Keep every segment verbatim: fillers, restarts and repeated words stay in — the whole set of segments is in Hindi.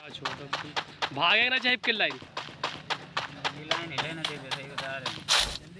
भागेगा ना चाहे किल लाइन लाइन हिले ना चाहिए, सही बता रहे हैं।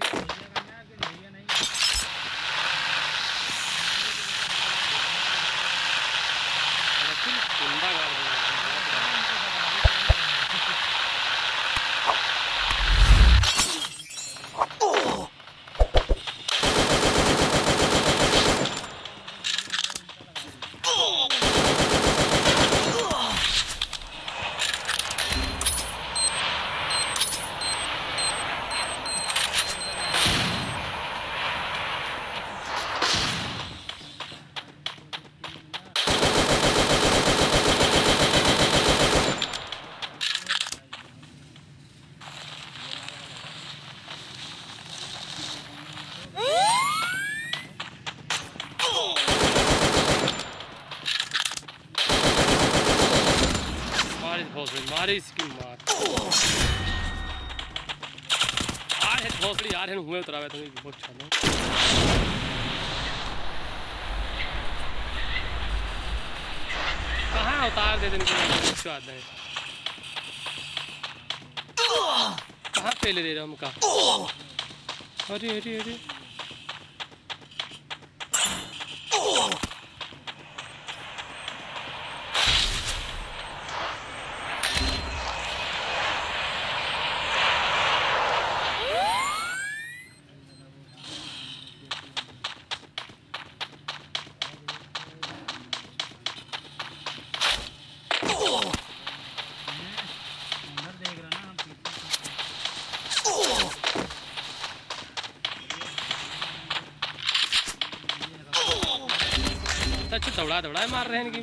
मारे इसकी मार यार है भोसड़ी यार है हुए उतरावे तुम बहुत चलो कहाँ उतार दे देने के स्वाद है कहाँ पहले दे रहा हूँ का अरे अरे अरे अच्छा दौड़ा दौड़ा मार रहे हैं कि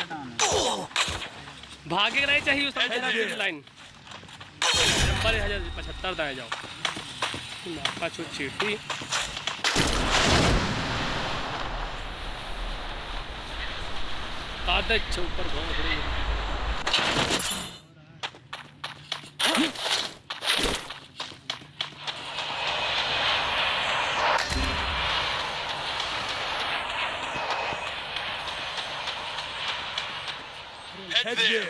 भागे नहीं चाहिए उस लाइन नंबर हजार पचहत्तर दाए जाओ आपका छूट चीटी आदत ऊपर बहुत बड़ी Head there.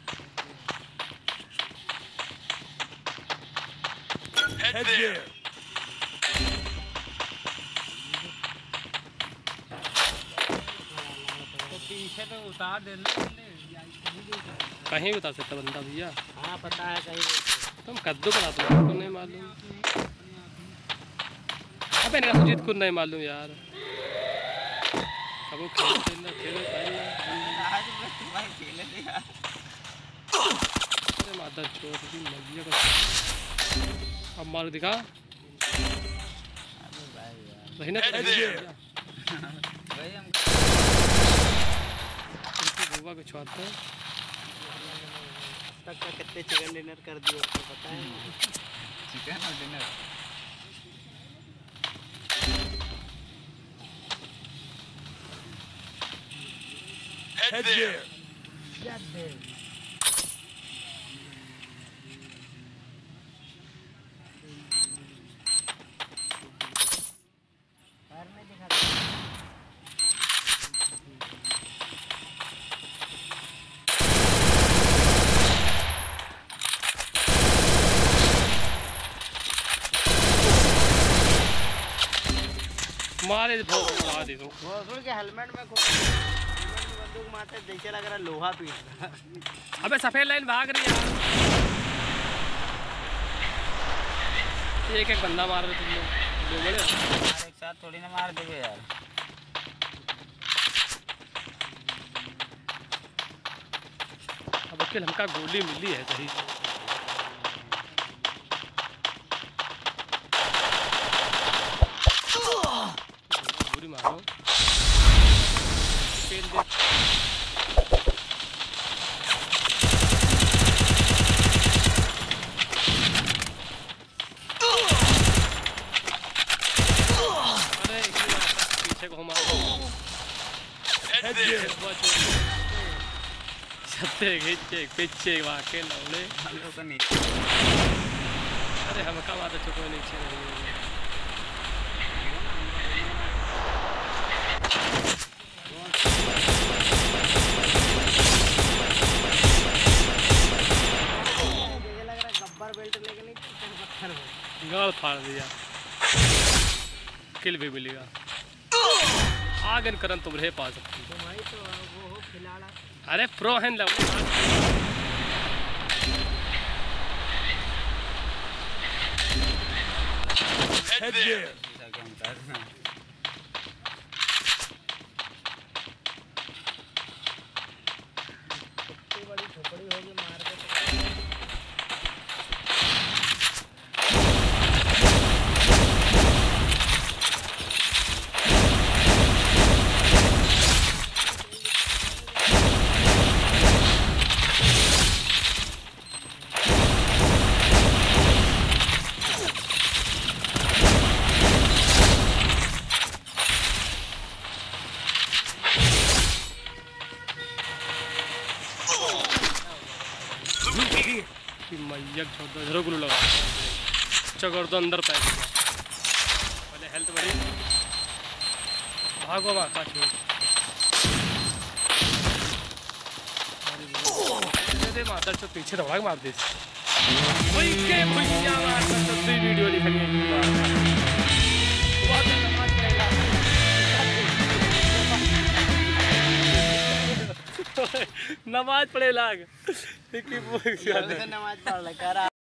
Head there. तो पीछे तो उतार देना कहीं उतार सकता बंदा भैया। हाँ पता है कहीं तुम कद्दू बना दो तुमको नहीं मालूम अबे इनका सुजीत को नहीं मालूम यार अब वो खेल खेलना खेल अरे माता चोट की मजिया का अब मार दिखा वही ना गोवा के छुआते हैं तक का कितने चिकन डिनर कर दिए आपको पता है चिकन और dinner Head there. Head there. मारे मार दे दो भोसड़ी के हेलमेट में बंदूक मारते जैसे लग रहा लोहा पीट रहा अबे सफेद लाइन भाग रही है एक एक बंदा मार रहे तुम लोग दो बड़े एक साथ थोड़ी ना मार देंगे यार अब उसके हमका गोली मिली है सही गोली मारो फेल दे छत्ते खींचे पीछे वाके लौड़े अरे हम का बात चुको नीचे गाल फाड़ दिया, किल भी मिलेगा। आगन करन तुम रहे पा सकती। तुम्हारी तो वो हो खिलाड़ा। अरे प्रो हैंड लग Head there. इतनी बड़ी झोपड़ी होगी मार के तो मैया छोड़ दो गुलू लगा चकर दो अंदर पैक पहले हेल्थ बढ़ी भागो भाग छोड़ दे माता चो पीछे दौड़ा के मार दे वही के भैया मार तो वीडियो लिखनी है नमाज पढ़े लाग नमाज पढ़ ले कर